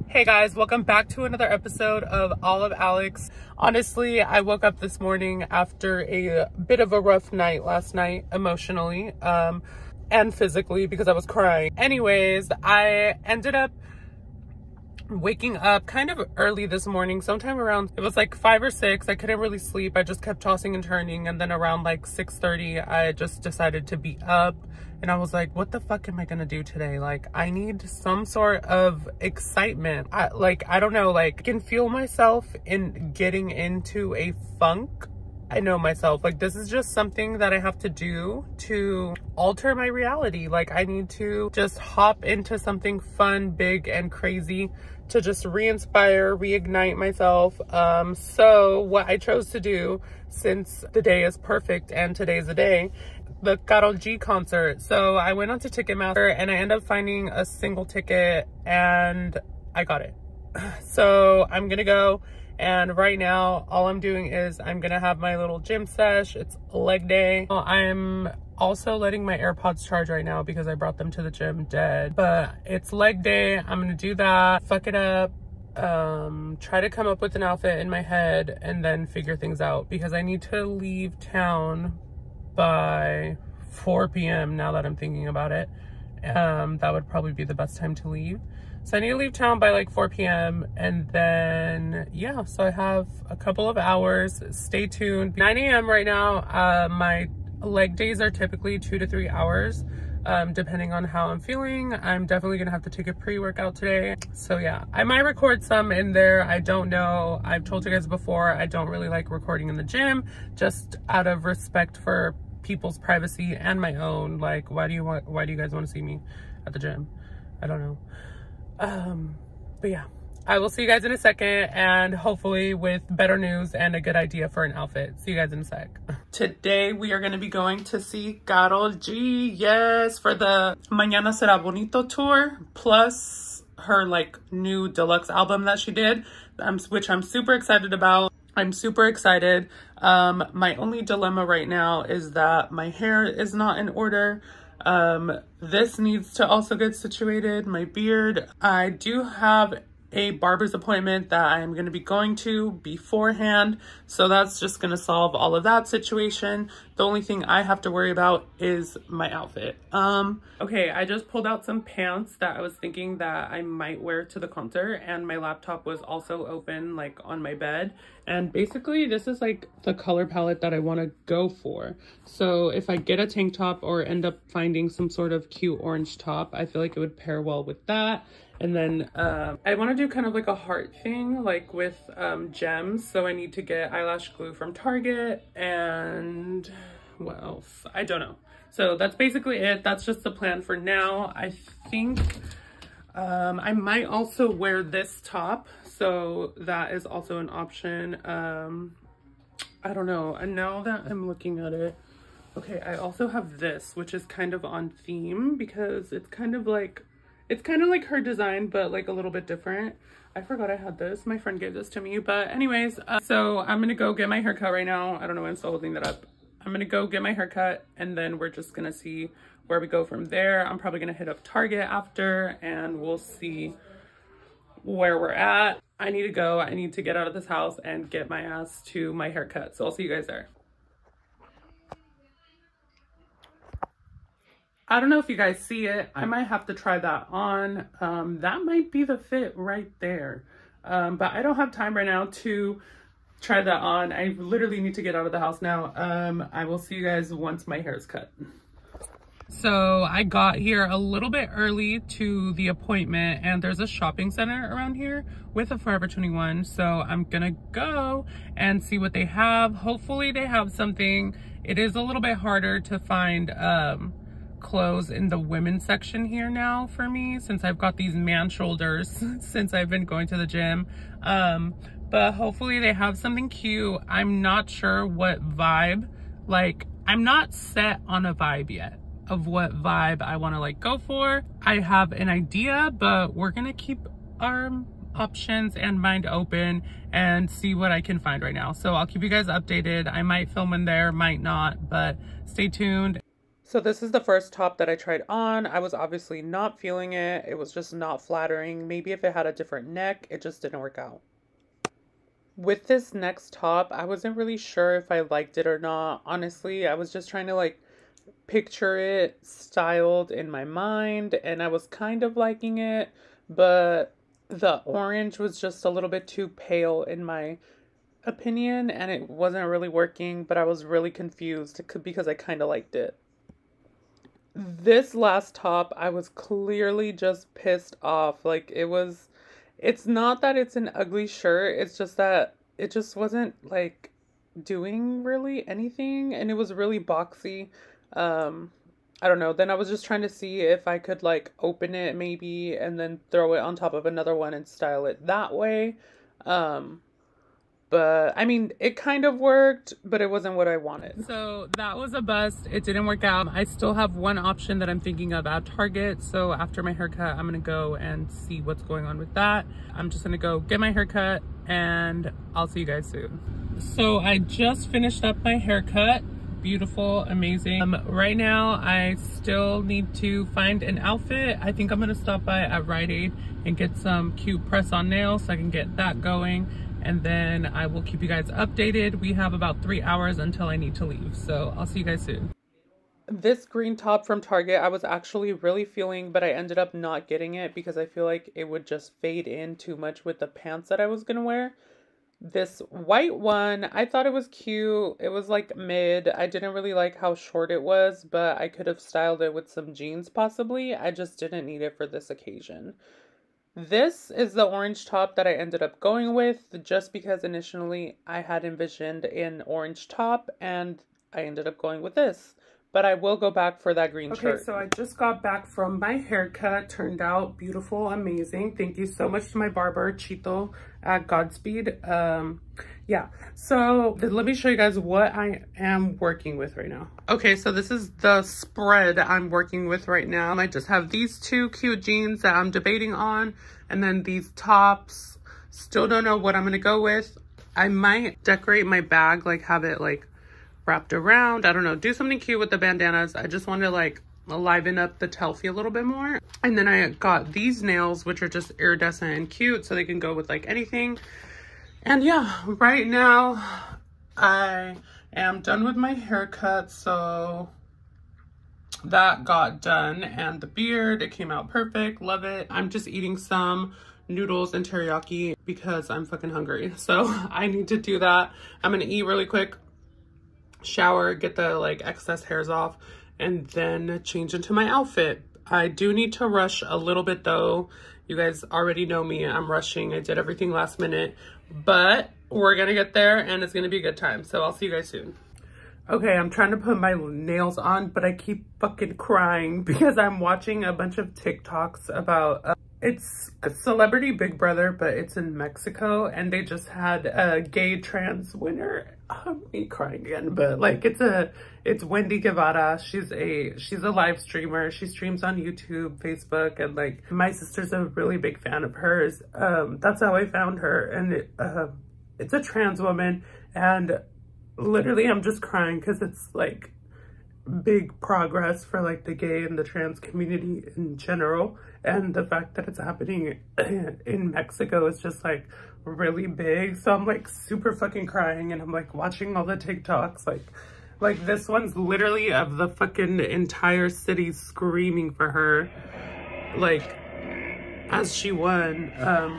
Hey guys, welcome back to another episode of All of Alex. Honestly, I woke up this morning after a bit of a rough night last night, emotionally and physically, because I was crying. Anyways, I ended up waking up kind of early this morning, sometime around, it was like 5 or 6. I couldn't really sleep. I just kept tossing and turning, and then around like 6:30 I just decided to be up, and I was like, what the fuck am I gonna do today? Like, I need some sort of excitement. I don't know, like, I can feel myself in getting into a funk. I know myself, like, this is just something that I have to do to alter my reality. Like, I need to just hop into something fun, big, and crazy to just re-inspire, reignite myself. So what I chose to do, since the day is perfect and today's the day, the Karol G concert. So I went onto Ticketmaster and I ended up finding a single ticket and I got it. So I'm gonna go. And right now, all I'm doing is I'm gonna have my little gym sesh. It's leg day. I'm also letting my AirPods charge right now because I brought them to the gym dead. But it's leg day. I'm gonna do that, fuck it up, try to come up with an outfit in my head, and then figure things out because I need to leave town by 4 p.m. now that I'm thinking about it. That would probably be the best time to leave. So I need to leave town by like 4 p.m. and then, yeah, so I have a couple of hours. Stay tuned. 9 a.m. right now. My leg days are typically 2 to 3 hours, depending on how I'm feeling. I'm definitely gonna have to take a pre-workout today. So yeah, I might record some in there. I don't know. I've told you guys before, I don't really like recording in the gym, just out of respect for people's privacy and my own. Like, why do you guys want to see me at the gym? I don't know. But yeah, I will see you guys in a second, and hopefully with better news and a good idea for an outfit. See you guys in a sec. Today we are going to be going to see Karol G, yes, for the Mañana Será Bonito tour, plus her like new deluxe album that she did, which I'm super excited about. I'm super excited. My only dilemma right now is that my hair is not in order. This needs to also get situated. My beard, I do have a barber's appointment that I am going to be going to beforehand, so that's just going to solve all of that situation. The only thing I have to worry about is my outfit. Okay, I just pulled out some pants that I was thinking that I might wear to the concert, and my laptop was also open like on my bed, and basically this is like the color palette that I want to go for. So if I get a tank top or end up finding some sort of cute orange top, I feel like it would pair well with that. And then I want to do kind of like a heart thing, like with gems. So I need to get eyelash glue from Target, and what else? I don't know. So that's basically it. That's just the plan for now. I think I might also wear this top. So that is also an option. I don't know. And now that I'm looking at it, okay, I also have this, which is kind of on theme because it's kind of like her design, but like a little bit different. I forgot I had this. My friend gave this to me. But anyways, so I'm gonna go get my haircut right now. I don't know why I'm still holding that up. I'm gonna go get my haircut, and then we're just gonna see where we go from there. I'm probably gonna hit up Target after, and we'll see where we're at. I need to go. I need to get out of this house and get my ass to my haircut. So I'll see you guys there. I don't know if you guys see it. I might have to try that on. That might be the fit right there. But I don't have time right now to try that on. I literally need to get out of the house now. I will see you guys once my hair is cut. So I got here a little bit early to the appointment, and there's a shopping center around here with a Forever 21. So I'm gonna go and see what they have. Hopefully they have something. It is a little bit harder to find clothes in the women's section here now for me, since I've got these man shoulders since I've been going to the gym. But hopefully they have something cute. I'm not sure what vibe, like, I'm not set on a vibe yet of what vibe I want to like go for. I have an idea, but we're gonna keep our options and mind open and see what I can find right now. So I'll keep you guys updated. I might film in there, might not, but stay tuned. So this is the first top that I tried on. I was obviously not feeling it. It was just not flattering. Maybe if it had a different neck, it just didn't work out. With this next top, I wasn't really sure if I liked it or not. Honestly, I was just trying to like picture it styled in my mind, and I was kind of liking it, but the orange was just a little bit too pale in my opinion, and it wasn't really working, but I was really confused because I kind of liked it. This last top, I was clearly just pissed off. Like, it's not that it's an ugly shirt, it's just that it just wasn't like doing really anything, and it was really boxy. I don't know. Then I was just trying to see if I could like open it maybe and then throw it on top of another one and style it that way. But I mean, it kind of worked, but it wasn't what I wanted. So that was a bust. It didn't work out. I still have one option that I'm thinking of at Target. So after my haircut, I'm gonna go and see what's going on with that. I'm just gonna go get my haircut and I'll see you guys soon. So I just finished up my haircut. Beautiful, amazing. Right now, I still need to find an outfit. I think I'm gonna stop by at Rite Aid and get some cute press-on nails so I can get that going. And then I will keep you guys updated. We have about 3 hours until I need to leave. So I'll see you guys soon. This green top from Target, I was actually really feeling, but I ended up not getting it because I feel like it would just fade in too much with the pants that I was gonna wear. This white one, I thought it was cute. It was like mid. I didn't really like how short it was, but I could have styled it with some jeans possibly. I just didn't need it for this occasion. This is the orange top that I ended up going with just because initially I had envisioned an orange top and I ended up going with this. But I will go back for that green shirt. Okay, so I just got back from my haircut. Turned out beautiful, amazing. Thank you so much to my barber, Chito, at Godspeed. Yeah, so let me show you guys what I am working with right now. Okay, so this is the spread I'm working with right now. I just have these two cute jeans that I'm debating on, and then these tops. Still don't know what I'm gonna go with. I might decorate my bag, like have it like wrapped around. I don't know, do something cute with the bandanas. I just want to like liven up the Telfie a little bit more. And then I got these nails, which are just iridescent and cute, so they can go with like anything. And yeah, right now I am done with my haircut, so that got done. And the beard, it came out perfect, love it. I'm just eating some noodles and teriyaki because I'm fucking hungry, so I need to do that. I'm gonna eat really quick, shower, get the like excess hairs off, and then change into my outfit. I do need to rush a little bit though. You guys already know me, I'm rushing. I did everything last minute, but we're gonna get there and it's gonna be a good time. So I'll see you guys soon. Okay, I'm trying to put my nails on, but I keep fucking crying because I'm watching a bunch of TikToks about it's a Celebrity Big Brother, but it's in Mexico, and they just had a gay trans winner. Me crying again, but like it's Wendy Guevara. She's a live streamer. She streams on YouTube, Facebook, and like my sister's a really big fan of hers. That's how I found her, and it's a trans woman, and literally I'm just crying because it's like big progress for like the gay and the trans community in general, and the fact that it's happening in Mexico is just like really big. So I'm like super fucking crying, and I'm like watching all the TikToks, like this one's literally of the fucking entire city screaming for her, like as she won.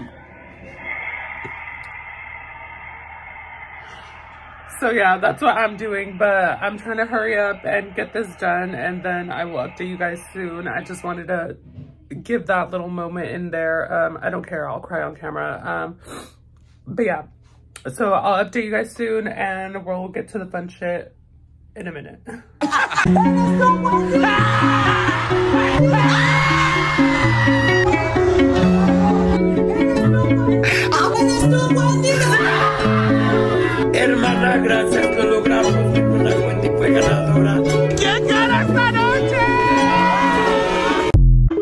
So yeah, that's what I'm doing, but I'm trying to hurry up and get this done, and then I will update you guys soon. I just wanted to give that little moment in there. I don't care, I'll cry on camera. But yeah, so I'll update you guys soon, and we'll get to the fun shit in a minute. Hermana, gracias, lo logramos. La Wendy fue ganadora. ¿Quién gana esta noche?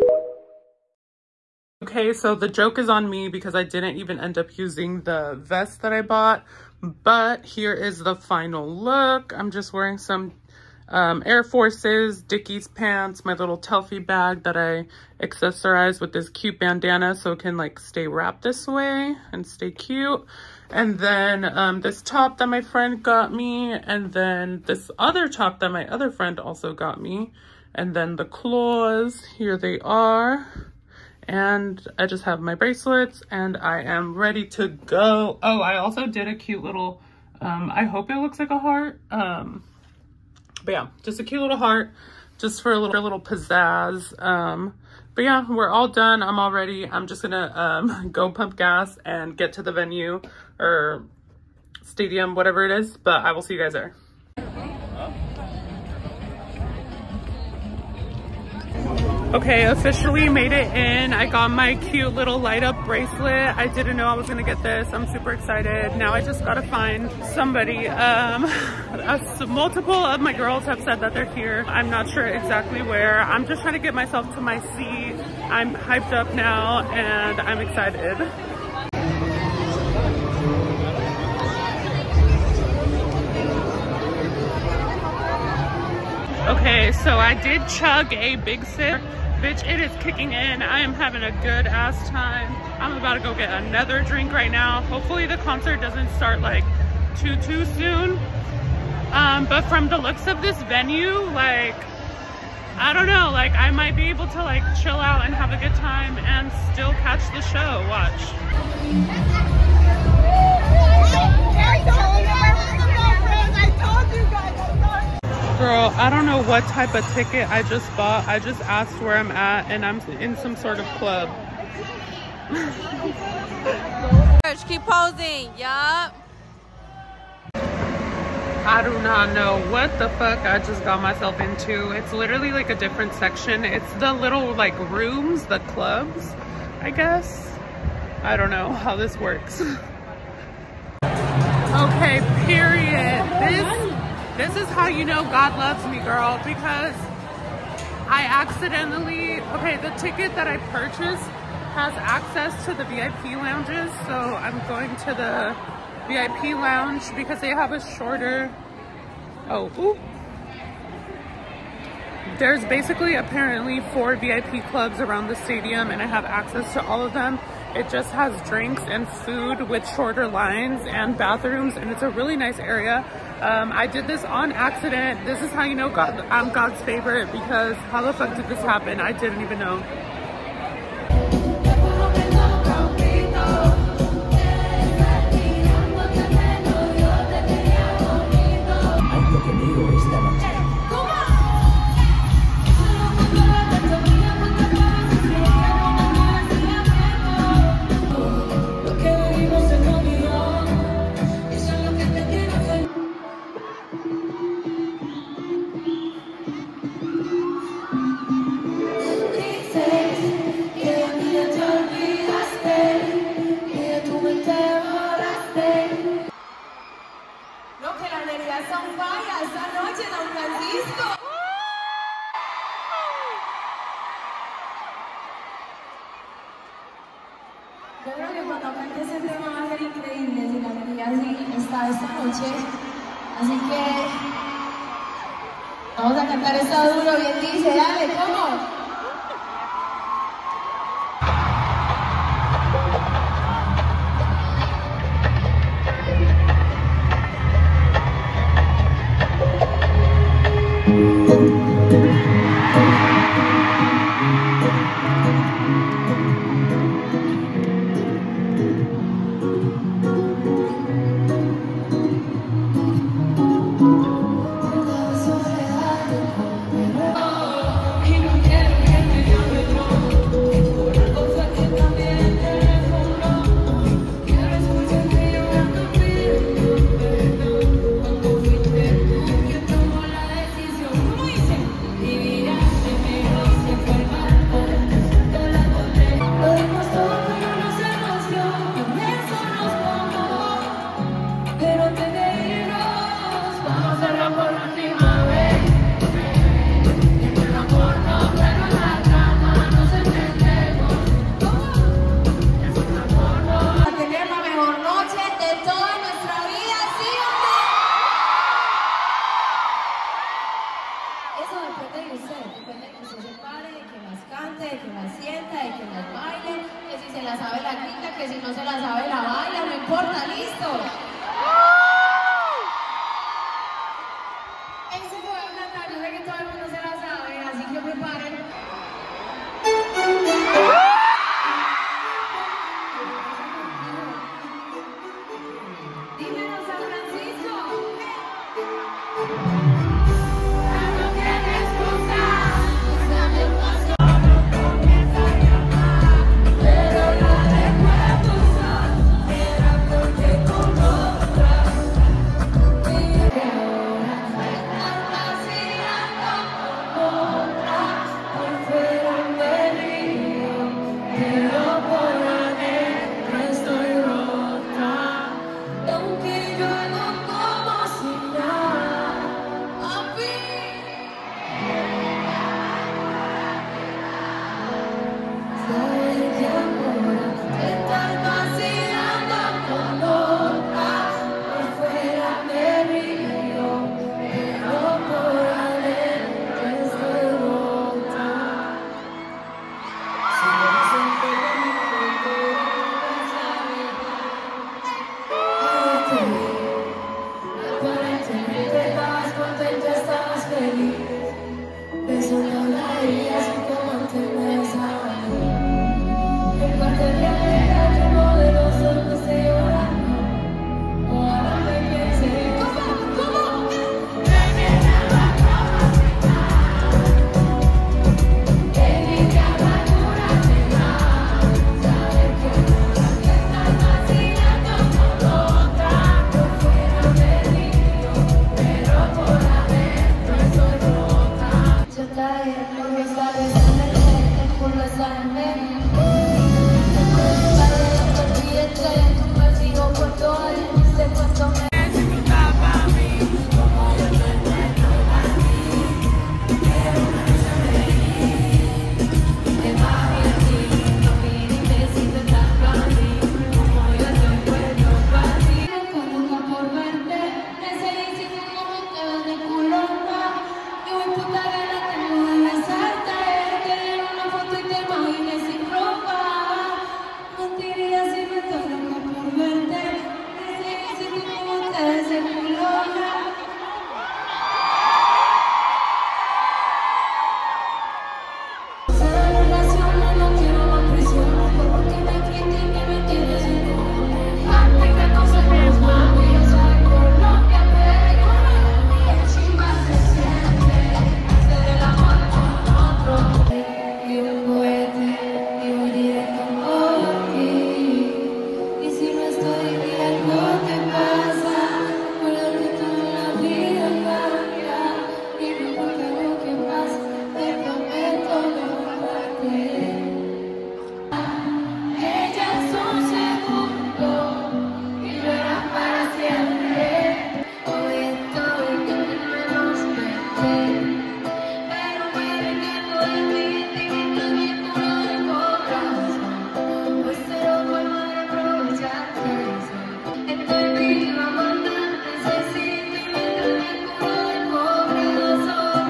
Okay, so the joke is on me because I didn't even end up using the vest that I bought, but here is the final look. I'm just wearing some Air Forces, Dickies pants, my little Telfie bag that I accessorized with this cute bandana so it can like stay wrapped this way and stay cute. And then this top that my friend got me, and then this other top that my other friend also got me, and then the claws, here they are. And I just have my bracelets and I am ready to go. Oh, I also did a cute little, I hope it looks like a heart. But yeah, just a cute little heart just for a little pizzazz. But yeah, we're all done. I'm all ready. I'm just gonna go pump gas and get to the venue or stadium, whatever it is. But I will see you guys there. Okay, officially made it in. I got my cute little light up bracelet. I didn't know I was gonna get this. I'm super excited. Now I just gotta find somebody. Multiple of my girls have said that they're here. I'm not sure exactly where. I'm just trying to get myself to my seat. I'm hyped up now and I'm excited. Okay, so I did chug a big sip. Bitch, it is kicking in. I am having a good ass time. I'm about to go get another drink right now. Hopefully the concert doesn't start like too soon. But from the looks of this venue, like, I don't know, like I might be able to like chill out and have a good time and still catch the show. Watch. Girl, I don't know what type of ticket I just bought. I just asked where I'm at and I'm in some sort of club. Keep posing, yup. I do not know what the fuck I just got myself into. It's literally like a different section. It's the little like rooms, the clubs, I guess. I don't know how this works. Okay, period. This is how you know God loves me, girl, because I accidentally, okay, the ticket that I purchased has access to the VIP lounges, so I'm going to the VIP lounge because they have a shorter, There's basically apparently 4 VIP clubs around the stadium and I have access to all of them. It just has drinks and food with shorter lines and bathrooms, and it's a really nice area. I did this on accident. This is how you know I'm God's favorite, because how the fuck did this happen? I didn't even know. Yo creo que cuando cante ese tema va a ser increíble, si la energía así está esta noche. Así que vamos a cantar esta duro, bien dice, dale, ¿cómo? Y no quiero bailadita, que si no se la sabe la baila, no importa, listo. Eso fue una tarde, yo sé que todo el mundo se la sabe, así que preparen. Dímelo, San Francisco. No tienes excusa, dame un paso. Comienza a llamar, pero la recuerdo usar. Era porque con otra. Y ahora estás vacilando con otra. Por fuera me río, pero por adentro estoy rota. Aunque yo hago como si nada, papi. Sabes que ahora te estás vacilando con otra. Por fuera me río, pero por adentro estoy rota. Si no se pega mi cuerpo, aparentemente estabas contento, estabas feliz. Eso no la haría sin como antes me besaba. En parte de la vida lleno de los ojos de llorando. Ahora me pensé, ¿cómo? Me quedaba como si nada. Que ni te amargura ni nada. Sabes que ahora que estás vacilando con otra. Por fuera me río, pero por adentro estoy rota. Yo traje por los labios de la gente, por la sangre. Para la partida estoy en tu partido por todo el mundo, puesto me disfrutaba a mí, como yo te encuentro a ti. Quiero una noche feliz, te bajo a ti, no pides si te estás a mí, como yo te encuentro a ti. Estoy loca por verte, ese hiciste como te ves de culona. Y voy puta gana tengo de besarte, tener una foto y te imagines sin ropa. Mentiría si me estoy loca por verte, ese hiciste como te ves de culona. Esa relación no quiero más prisión, porque me critiquen, me tienes en cojones. Antes que aconsejemos mami, yo sabes por lo que pego. Y el chimba se siente, hacer el amor con otro. Y un cohete, y voy directo por ti. Y si no estoy y algo te pasa, recuerda que todo en la vida cambia. Y no importa lo que pase, te prometo no amarte. Ella es un segundo y lo era para siempre. Hoy estoy con menos mente, pero me vengo de ti y también puro de corazón. Hoy cero forma de aprovecharte. Estoy viva, manda, necesito y me trae puro de corazón.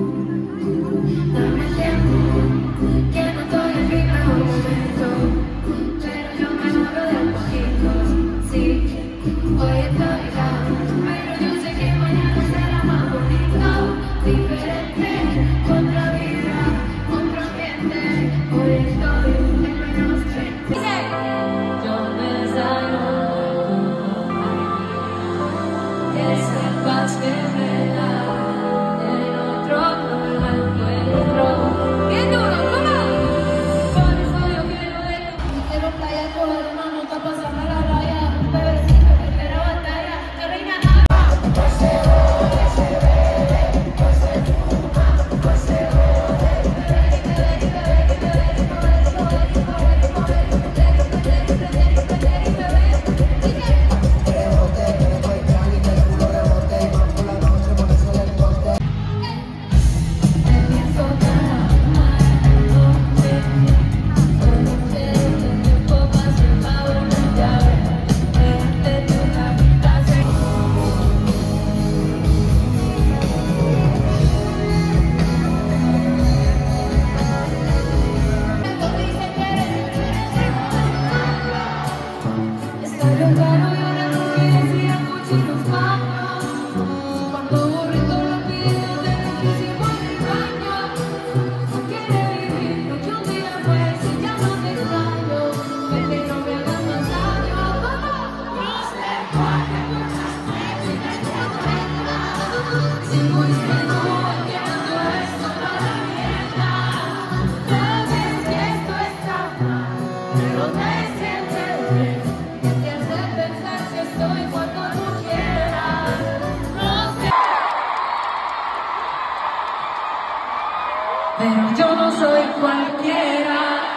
Dame tiempo, que no estoy en mi mejor momento, pero yo mejoro de a poquitos, sí. Hoy estoy down, pero yo sé que mañana será más bonito, diferente, otra vida, otro ambiente. Hoy estoy en menos 20. Yo me salgo, que sepas que me da el otro no la encuentro. Bien duro, ¿cómo? Por eso yo quiero de ti. Quiero playa, coger una nota, pasarme la raya. Un bebecito que quiera batalla, que reina nada. Pues se jode, se bebe, pues se fuma, pues se jode. Te pienso cada noche, todo el tiempo pasa, el favor no te Salió caro y ahora no quieres ir a muchos baños. Cuando borré todos los videos de lo que hicimos en el baño. No quiere vivir lo que un día fue, si ya no te extraño. Vete, no me hagas más daño. No sé cuál de muchas veces me cuenta. Sigo diciendo, entiendo esto para mierda. Sabes que esto está mal, pero te sientes bien. Que te hace pensar que estoy cuando tú quieras. No sé. Pero yo no soy cualquiera.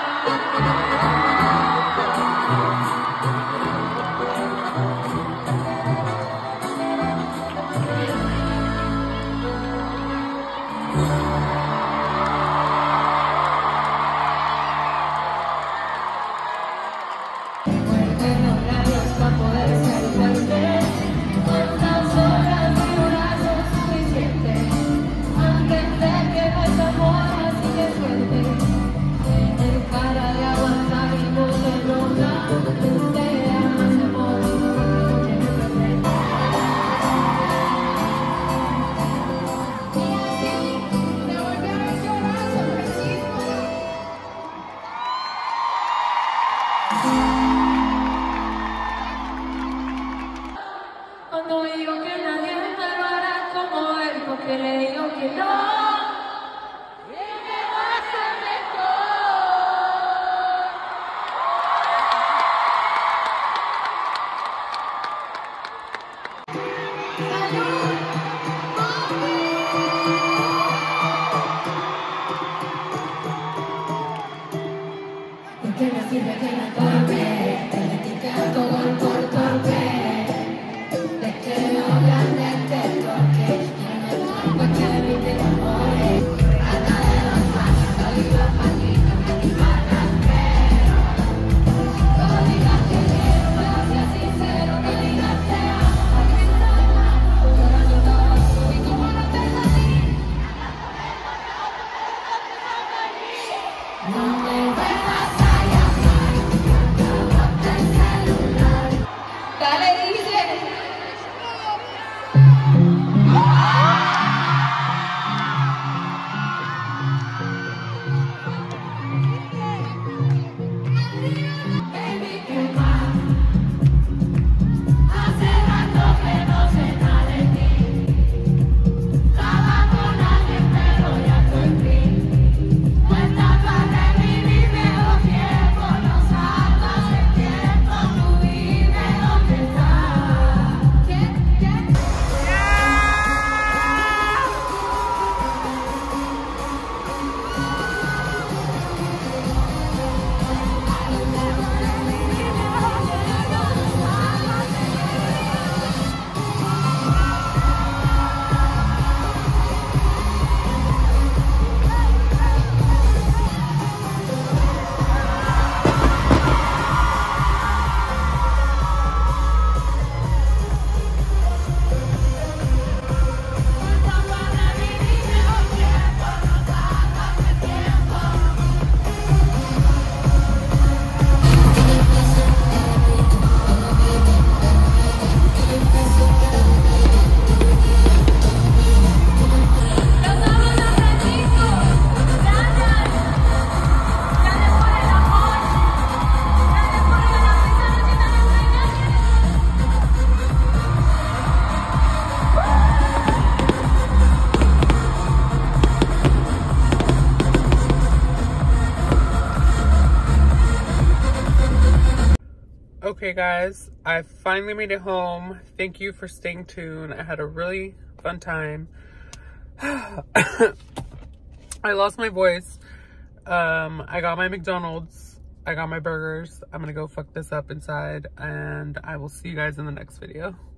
Muerde los labios para poder ser fuerte. ¿Cuántas horas y horas son suficientes? Antes de que no es amor, así que suerte. Tienes cara de aguantar y no de lograr. Te amas de morir porque no quieres perder. Y así te vuelve a ver llorar sobre el chisme. Cuando digo que nadie me lo hará como él, porque le digo que no. Y me va a hacer ¿por qué no sirve que la torpe? Te criticas todo el por torpe. Te creo grande, te toque. Y no es para que me te enamores. Rata de los machos, saliva patita, me equivocan, pero no digas que quiero, pero sea sincero, no digas te amo, porque no lo amo. Llorando todo, y como no te salí, no me vuelvas a llamar, acabate el celular. Dale, dice. Baby, ¿qué más? Hace rato que no sé nada de ti. Estaba con alguien, pero ya estoy free. No estás para revivir mejor tiempo. No salgas el tiempo, tú vive donde estás. ¿Qué? Okay guys, I finally made it home. Thank you for staying tuned. I had a really fun time. I lost my voice. I got my McDonald's. I got my burgers. I'm gonna go fuck this up inside, and I will see you guys in the next video.